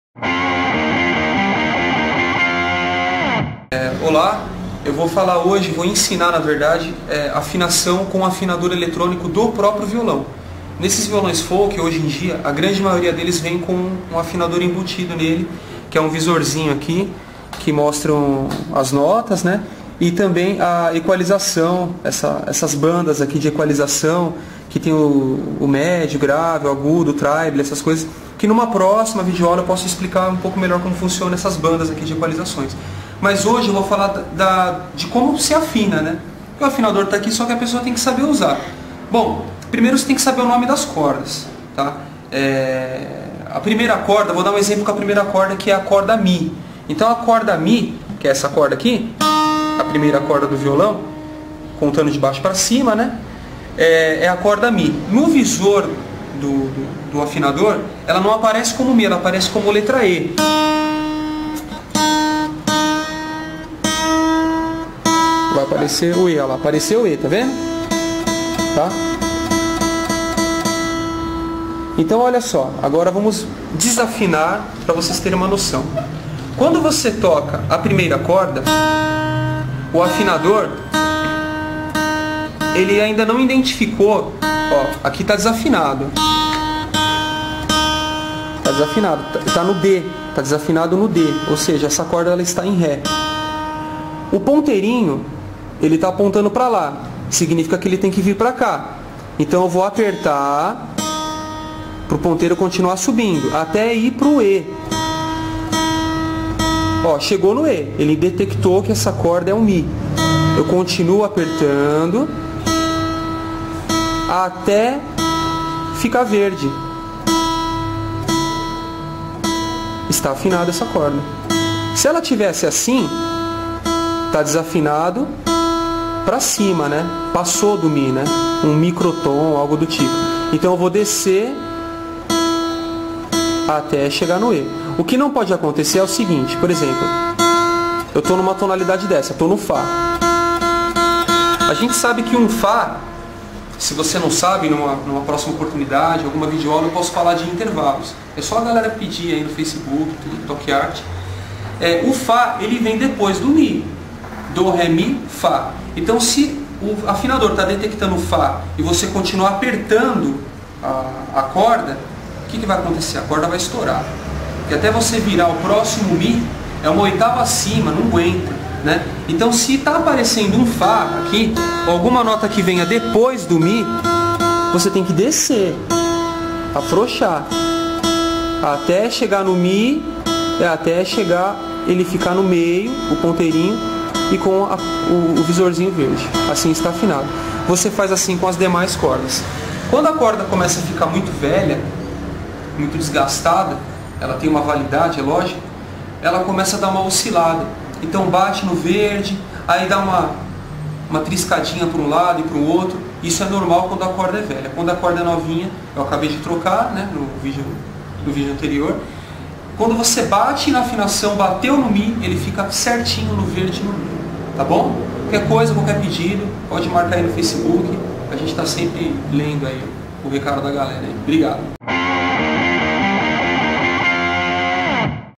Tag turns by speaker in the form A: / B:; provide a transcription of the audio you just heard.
A: Olá, eu vou falar hoje, vou ensinar na verdade afinação com o afinador eletrônico do próprio violão. Nesses violões folk, hoje em dia, a grande maioria deles vem com um afinador embutido nele, que é um visorzinho aqui, que mostram as notas, né? E também a equalização, essas bandas aqui de equalização, que tem o médio, grave, o agudo, o treble, essas coisas, que numa próxima videoaula eu posso explicar um pouco melhor como funcionam essas bandas aqui de equalizações. Mas hoje eu vou falar de como se afina, né? O afinador está aqui, só que a pessoa tem que saber usar. Bom, primeiro você tem que saber o nome das cordas, tá? A primeira corda, vou dar um exemplo com a primeira corda, que é a corda Mi. Então a corda Mi, que é essa corda aqui, a primeira corda do violão, contando de baixo para cima, né? É a corda Mi. No visor do afinador, ela não aparece como Mi, ela aparece como letra E. Vai aparecer o E, olha lá, apareceu o E, tá vendo? Tá? Então olha só, agora vamos desafinar para vocês terem uma noção. Quando você toca a primeira corda, o afinador, ele ainda não identificou, ó, aqui está desafinado. Está desafinado, está no D, está desafinado no D, ou seja, essa corda ela está em Ré. O ponteirinho, ele está apontando para lá, significa que ele tem que vir para cá. Então eu vou apertar para o ponteiro continuar subindo, até ir para o E. Ó, chegou no E, ele detectou que essa corda é um Mi. Eu continuo apertando até ficar verde. Está afinada essa corda. Se ela tivesse assim, está desafinado para cima, né? Passou do Mi, né? Um microtom, algo do tipo. Então eu vou descer até chegar no E. O que não pode acontecer é o seguinte, por exemplo, eu estou numa tonalidade dessa, estou no Fá. A gente sabe que um Fá, se você não sabe, numa próxima oportunidade, alguma videoaula, eu posso falar de intervalos. É só a galera pedir aí no Facebook, tudo, Toque Arte. O Fá, ele vem depois do Mi. Do, Ré, Mi, Fá. Então se o afinador está detectando o Fá e você continuar apertando a corda, o que vai acontecer? A corda vai estourar. Porque até você virar o próximo Mi, é uma oitava acima, não aguenta, né? Então se está aparecendo um Fá aqui, ou alguma nota que venha depois do Mi, você tem que descer, afrouxar, até chegar no Mi, até chegar, ele ficar no meio, o ponteirinho, e com o visorzinho verde. Assim está afinado. Você faz assim com as demais cordas. Quando a corda começa a ficar muito velha, muito desgastada, ela tem uma validade, é lógico, ela começa a dar uma oscilada. Então bate no verde, aí dá uma triscadinha para um lado e para o outro. Isso é normal quando a corda é velha. Quando a corda é novinha, eu acabei de trocar, né, no vídeo anterior. Quando você bate na afinação, bateu no Mi, ele fica certinho no verde e no Mi. Tá bom? Qualquer coisa, qualquer pedido, pode marcar aí no Facebook. A gente está sempre lendo aí o recado da galera aí. Obrigado.